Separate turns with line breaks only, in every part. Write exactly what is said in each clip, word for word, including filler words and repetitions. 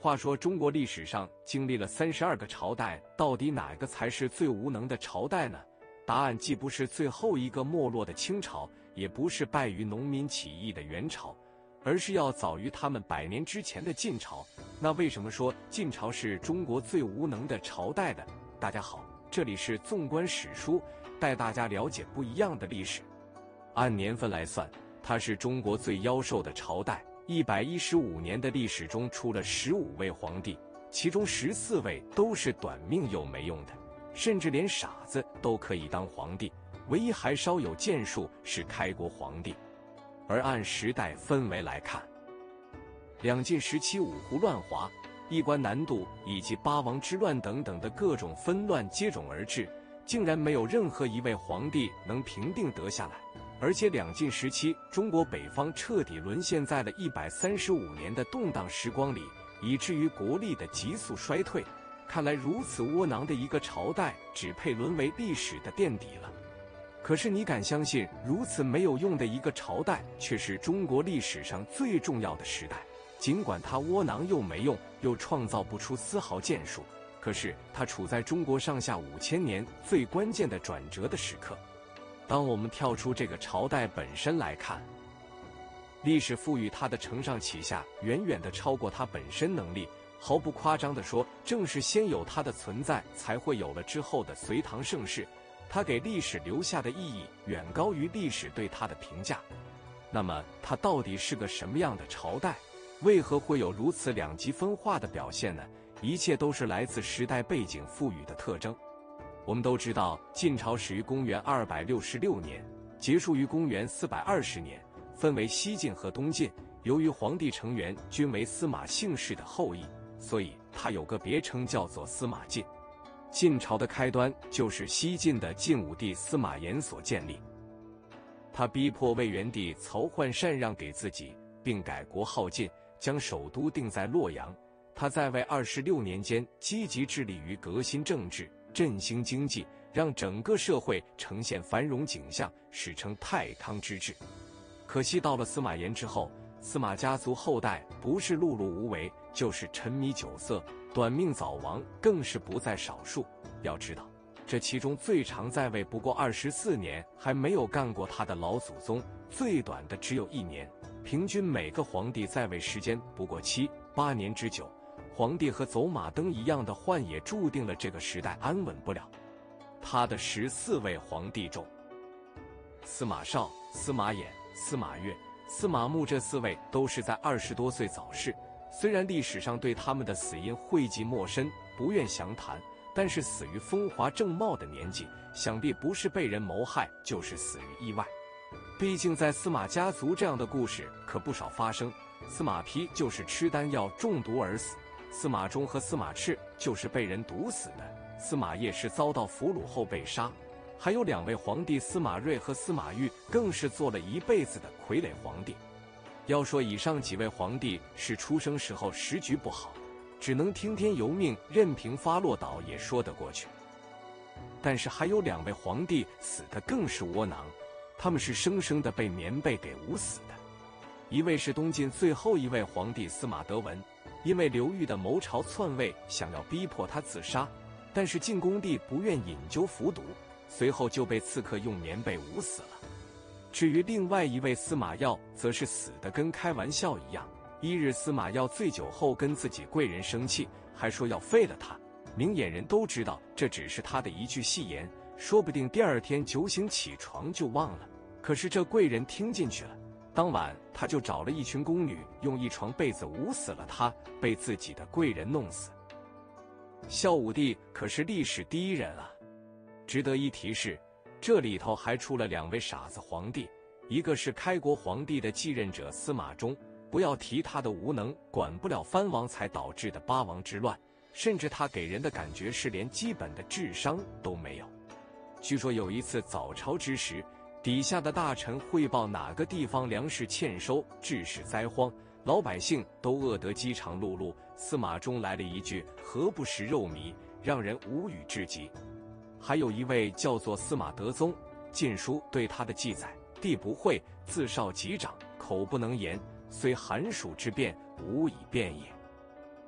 话说中国历史上经历了三十二个朝代，到底哪个才是最无能的朝代呢？答案既不是最后一个没落的清朝，也不是败于农民起义的元朝，而是要早于他们百年之前的晋朝。那为什么说晋朝是中国最无能的朝代呢？大家好，这里是纵观史书，带大家了解不一样的历史。按年份来算，它是中国最夭寿的朝代。一百一十五年的历史中，出了十五位皇帝，其中十四位都是短命又没用的，甚至连傻子都可以当皇帝，唯一还稍有建树是开国皇帝。而按时代氛围来看，两晋时期五胡乱华、一关南渡以及八王之乱等等的各种纷乱接踵而至，竟然没有任何一位皇帝能平定得下来。而且两晋时期，中国北方彻底沦陷在了一百三十五年的动荡时光里，以至于国力的急速衰退。看来如此窝囊的一个朝代，只配沦为历史的垫底了。可是你敢相信，如此没有用的一个朝代，却是中国历史上最重要的时代？尽管它窝囊又没用，又创造不出丝毫建树，可是它处在中国上下五千年最关键的转折的时刻。当我们跳出这个朝代本身来看，历史赋予它的承上启下，远远的超过它本身能力。毫不夸张地说，正是先有它的存在，才会有了之后的隋唐盛世。它给历史留下的意义，远高于历史对它的评价。那么，它到底是个什么样的朝代？为何会有如此两极分化的表现呢？一切都是来自时代背景赋予的特征。我们都知道，晋朝始于公元二百六十六年，结束于公元四百二十年，分为西晋和东晋。由于皇帝成员均为司马姓氏的后裔，所以它有个别称叫做司马晋。晋朝的开端就是西晋的晋武帝司马炎所建立，他逼迫魏元帝曹奂禅让给自己，并改国号晋，将首都定在洛阳。他在位二十六年间，积极致力于革新政治，振兴经济，让整个社会呈现繁荣景象，史称太康之治。可惜到了司马炎之后，司马家族后代不是碌碌无为，就是沉迷酒色，短命早亡更是不在少数。要知道，这其中最长在位不过二十四年，还没有干过他的老祖宗；最短的只有一年，平均每个皇帝在位时间不过七八年之久。皇帝和走马灯一样的换，也注定了这个时代安稳不了。他的十四位皇帝中，司马绍、司马衍、司马越、司马穆这四位都是在二十多岁早逝。虽然历史上对他们的死因讳疾莫深，不愿详谈，但是死于风华正茂的年纪，想必不是被人谋害，就是死于意外。毕竟在司马家族这样的故事可不少发生。司马丕就是吃丹药中毒而死，司马衷和司马炽就是被人毒死的，司马邺是遭到俘虏后被杀。还有两位皇帝司马睿和司马昱更是做了一辈子的傀儡皇帝。要说以上几位皇帝是出生时候时局不好，只能听天由命，任凭发落倒也说得过去。但是还有两位皇帝死得更是窝囊，他们是生生的被棉被给捂死的。一位是东晋最后一位皇帝司马德文，因为刘裕的谋朝篡位，想要逼迫他自杀，但是晋恭帝不愿饮酒服毒，随后就被刺客用棉被捂死了。至于另外一位司马曜，则是死得跟开玩笑一样。一日司马曜醉酒后跟自己贵人生气，还说要废了他。明眼人都知道这只是他的一句戏言，说不定第二天酒醒起床就忘了。可是这贵人听进去了，当晚他就找了一群宫女，用一床被子捂死了他，被自己的贵人弄死。孝武帝可是历史第一人啊！值得一提是，这里头还出了两位傻子皇帝，一个是开国皇帝的继任者司马衷，不要提他的无能，管不了藩王才导致的八王之乱，甚至他给人的感觉是连基本的智商都没有。据说有一次早朝之时，底下的大臣汇报哪个地方粮食欠收，致使灾荒，老百姓都饿得饥肠辘辘，司马衷来了一句何不食肉糜，让人无语至极。还有一位叫做司马德宗，《晋书》对他的记载，地不会，自少及长，口不能言，虽寒暑之变，无以辩也。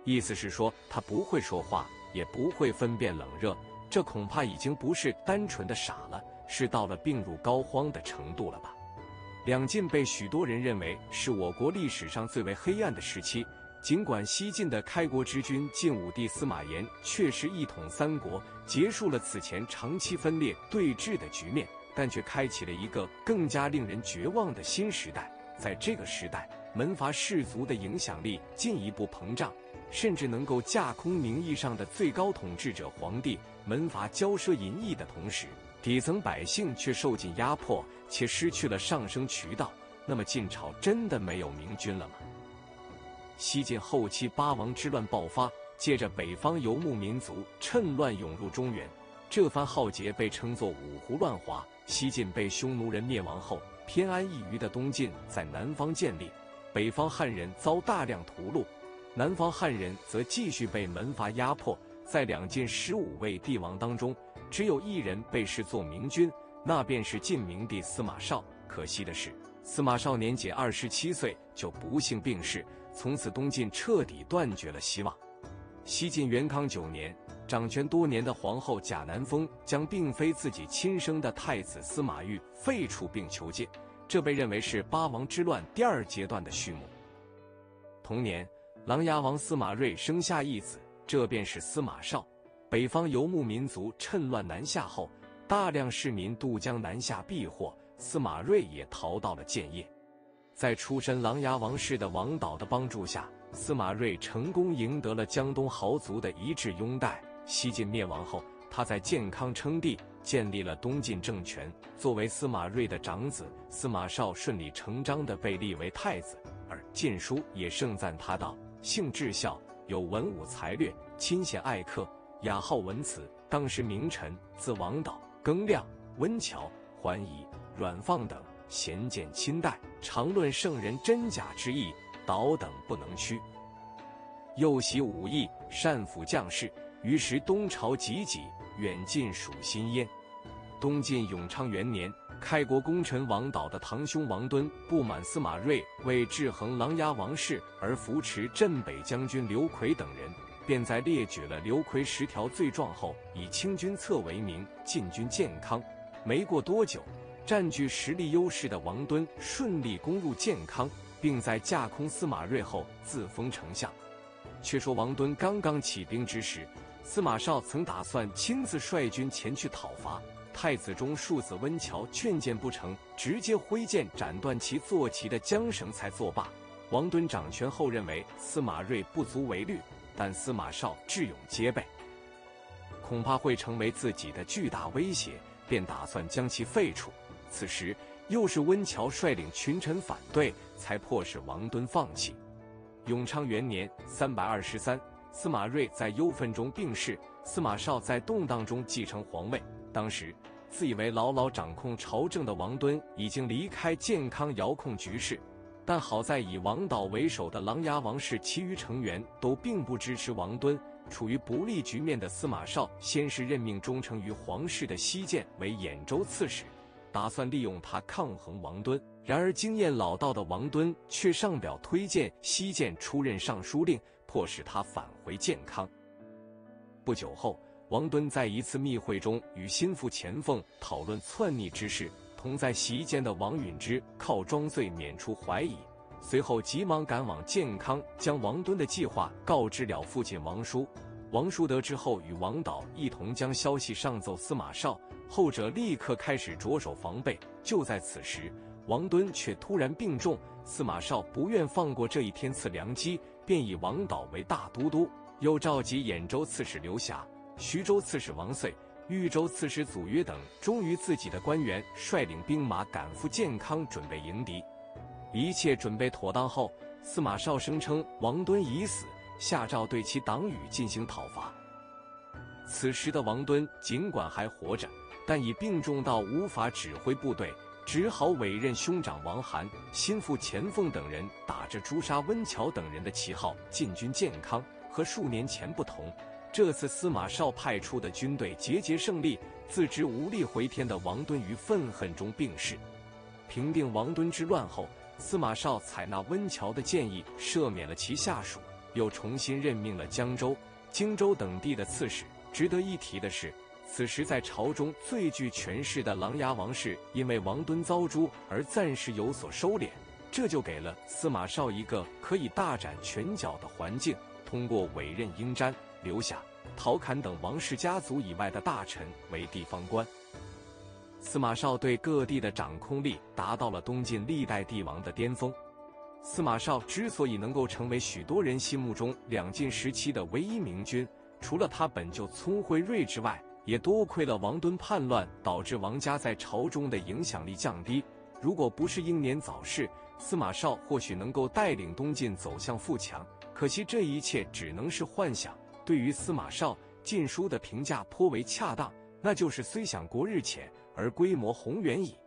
意思是说他不会说话，也不会分辨冷热，这恐怕已经不是单纯的傻了，是到了病入膏肓的程度了吧。两晋被许多人认为是我国历史上最为黑暗的时期，尽管西晋的开国之君晋武帝司马炎确实一统三国，结束了此前长期分裂对峙的局面，但却开启了一个更加令人绝望的新时代。在这个时代，门阀士族的影响力进一步膨胀，甚至能够架空名义上的最高统治者皇帝。门阀骄奢淫逸的同时，底层百姓却受尽压迫，且失去了上升渠道。那么晋朝真的没有明君了吗？西晋后期八王之乱爆发，接着北方游牧民族趁乱涌入中原，这番浩劫被称作五胡乱华。西晋被匈奴人灭亡后，偏安一隅的东晋在南方建立，北方汉人遭大量屠戮，南方汉人则继续被门阀压迫。在两晋十五位帝王当中，只有一人被视作明君，那便是晋明帝司马绍。可惜的是，司马绍年仅二十七岁就不幸病逝，从此东晋彻底断绝了希望。西晋元康九年，掌权多年的皇后贾南风将并非自己亲生的太子司马昱废除并求诫，这被认为是八王之乱第二阶段的序幕。同年，琅琊王司马睿生下一子，这便是司马绍。北方游牧民族趁乱南下后，大量市民渡江南下避祸，司马睿也逃到了建业。在出身琅琊王氏的王导的帮助下，司马睿成功赢得了江东豪族的一致拥戴。西晋灭亡后，他在建康称帝，建立了东晋政权。作为司马睿的长子，司马绍顺理成章地被立为太子，而《晋书》也盛赞他道：性至孝，有文武才略，亲贤爱客，雅好文辞。当时名臣自王导、耿亮、温峤、桓仪、阮放等，贤见亲待，常论圣人真假之意，导等不能屈。又习武艺，善辅将士。于时东朝济济，远近属心焉。东晋永昌元年，开国功臣王导的堂兄王敦不满司马睿为制衡琅琊王氏而扶持镇北将军刘奎等人，便在列举了刘奎十条罪状后，以清君侧为名进军建康。没过多久，占据实力优势的王敦顺利攻入建康，并在架空司马睿后自封丞相。却说王敦刚刚起兵之时，司马绍曾打算亲自率军前去讨伐，太子中庶子温峤劝谏不成，直接挥剑斩断其坐骑的缰绳才作罢。王敦掌权后认为司马睿不足为虑，但司马绍智勇皆备，恐怕会成为自己的巨大威胁，便打算将其废除。此时又是温峤率领群臣反对，才迫使王敦放弃。永昌元年三百二十三，司马睿在忧愤中病逝，司马绍在动荡中继承皇位。当时自以为牢牢掌控朝政的王敦已经离开建康遥控局势，但好在以王导为首的琅琊王氏其余成员都并不支持王敦。处于不利局面的司马绍先是任命忠诚于皇室的西涧为兖州刺史，打算利用他抗衡王敦。然而经验老道的王敦却上表推荐西涧出任尚书令，迫使他返回建康。不久后，王敦在一次密会中与心腹钱凤讨论篡逆之事，同在席间的王允之靠装醉免除怀疑，随后急忙赶往建康，将王敦的计划告知了父亲王叔。王叔得知后，与王导一同将消息上奏司马绍，后者立刻开始着手防备。就在此时，王敦却突然病重，司马绍不愿放过这一天赐良机，便以王导为大都督，又召集兖州刺史刘霞、徐州刺史王遂、豫州刺史祖约等忠于自己的官员，率领兵马赶赴建康，准备迎敌。一切准备妥当后，司马绍声称王敦已死，下诏对其党羽进行讨伐。此时的王敦尽管还活着，但已病重到无法指挥部队，只好委任兄长王涵、心腹钱凤等人打着诛杀温峤等人的旗号进军建康。和数年前不同，这次司马绍派出的军队节节胜利，自知无力回天的王敦于愤恨中病逝。平定王敦之乱后，司马绍采纳温峤的建议，赦免了其下属， 又重新任命了江州、荆州等地的刺史。值得一提的是，此时在朝中最具权势的琅琊王氏，因为王敦遭诛而暂时有所收敛，这就给了司马绍一个可以大展拳脚的环境。通过委任英瞻、刘夏、陶侃等王氏家族以外的大臣为地方官，司马绍对各地的掌控力达到了东晋历代帝王的巅峰。司马绍之所以能够成为许多人心目中两晋时期的唯一明君，除了他本就聪慧睿智外，也多亏了王敦叛乱导致王家在朝中的影响力降低。如果不是英年早逝，司马绍或许能够带领东晋走向富强。可惜这一切只能是幻想。对于司马绍，《晋书》的评价颇为恰当，那就是虽享国日浅，而规模宏远矣。